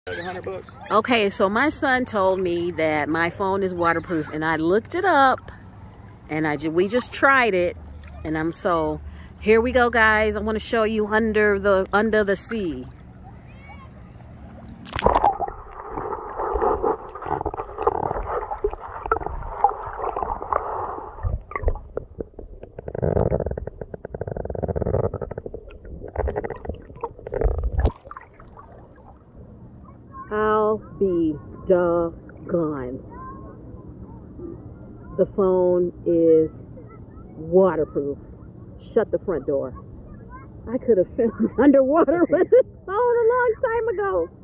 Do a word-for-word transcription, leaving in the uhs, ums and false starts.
a hundred bucks. Okay, so my son told me that my phone is waterproof, and I looked it up, and I we just tried it, and I'm so here we go, guys. I want to show you under the under the sea. I'll be doggone. The phone is waterproof. Shut the front door. I could have filmed underwater with this phone a long time ago.